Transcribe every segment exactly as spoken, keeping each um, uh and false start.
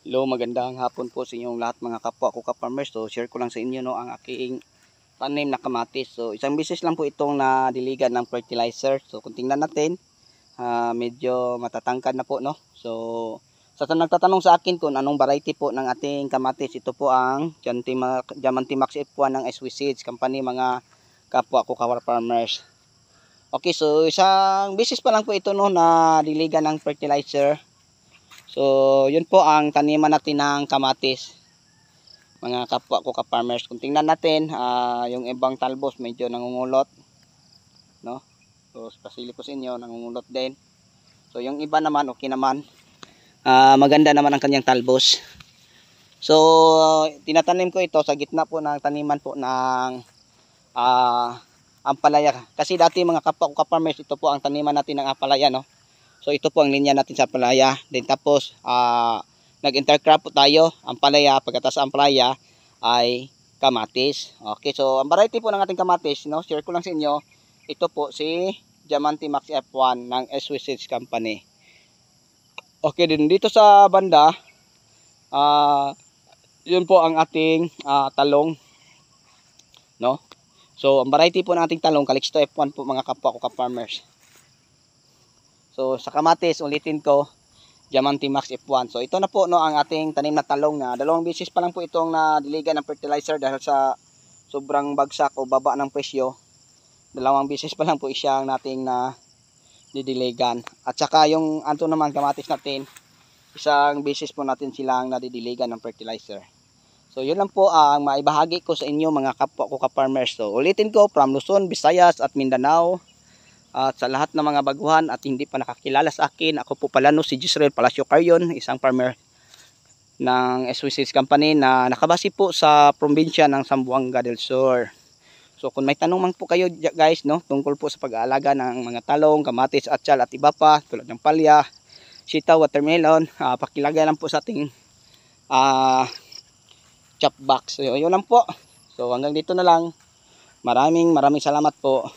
Hello, magandang hapon po sa inyong lahat mga kapwa ko ka-farmers. So share ko lang sa inyo no ang aking tanim na kamatis. So isang beses lang po itong nadiligan ng fertilizer. So kung tingnan natin, uh, medyo matatangkad na po no. So sa nagtatanong sa akin kung anong variety po ng ating kamatis, ito po ang Diamante Max F one ng S W Seeds Company mga kapwa ko ka-farmers. Okay, so isang beses pa lang po ito no na diligan ng fertilizer. So, yun po ang taniman natin ng kamatis. Mga kapwa ko ka-farmers. Kung tingnan natin, uh, yung ibang talbos medyo nangungulot. No? So, pasili ko sa inyo, nangungulot din. So, yung iba naman, okay naman. Uh, maganda naman ang kanyang talbos. So, tinatanim ko ito sa gitna po ng taniman po ng uh, ampalaya. Kasi dati mga kapwa ko ka-farmers, ito po ang taniman natin ng ampalaya, no? So ito po ang linya natin sa ampalaya. Then tapos uh, nag-intercrop po tayo ampalaya. Pagkatapos ampalaya ay kamatis. Okay, so ang variety po ng ating kamatis, no, share ko lang sa inyo. Ito po si Diamante Max F one ng S W Seeds Company. Okay, din dito sa banda, uh, yun po ang ating uh, talong, no. So ang variety po ng ating talong, Calixto F one po mga kapwa ko ka-farmers. So sa kamatis, ulitin ko, Diamante Max F one. So ito na po no ang ating tanim na talong na dalawang beses pa lang po itong nadiligan ng fertilizer dahil sa sobrang bagsak o baba ng presyo. Dalawang beses pa lang po siyang nating na didiligan. At saka yung anto naman kamatis natin, isang beses po natin silang nadidiligan ng fertilizer. So yun lang po ang maibahagi ko sa inyo mga kapwa ko ka-farmers. So ulitin ko, from Luzon, Visayas at Mindanao. At sa lahat ng mga baguhan at hindi pa nakakilala sa akin, ako po pala no, si Jisrael Palacio Carion, isang farmer ng S W Seeds Company na nakabase po sa probinsya ng Zamboanga del Sur. So kung may tanong man po kayo guys no, tungkol po sa pag-aalaga ng mga talong, kamatis, atsyal at iba pa tulad ng palya, sitaw, watermelon, uh, pakilagay lang po sa ating uh, chop box. So yun lang po. So hanggang dito na lang. Maraming maraming salamat po.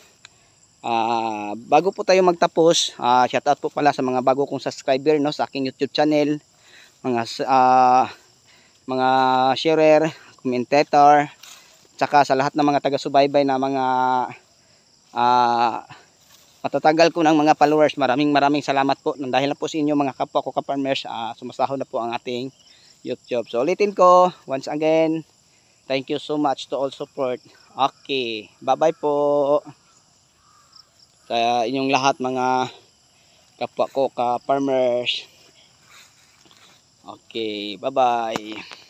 Uh, bago po tayo magtapos, uh, shout out po pala sa mga bago kong subscriber no, sa aking YouTube channel, mga uh, mga sharer, commentator, tsaka sa lahat ng mga taga-subaybay na mga uh, matatagal ko ng mga followers. Maraming maraming salamat po dahil na po sa inyo mga kapwa ko ka-farmers, uh, sumasahod na po ang ating YouTube. So ulitin ko once again, thank you so much to all support. Okay, bye bye po sa inyong lahat mga kapwa ko ka-farmers. Okay, bye-bye.